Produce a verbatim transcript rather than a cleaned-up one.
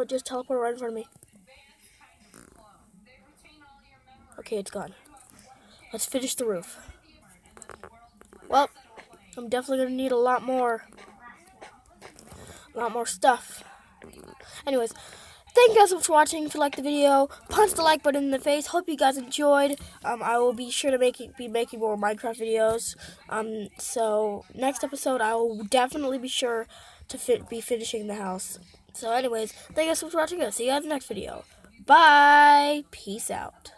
it just teleported right in front of me. Okay, it's gone. Let's finish the roof. Well, I'm definitely going to need a lot more, a lot more stuff. Anyways, thank you guys so much for watching. If you liked the video, punch the like button in the face. Hope you guys enjoyed. Um, I will be sure to make be making more Minecraft videos. Um, so next episode, I will definitely be sure to fit, be finishing the house. So anyways, thank you guys so much for watching. I'll see you guys in the next video. Bye. Peace out.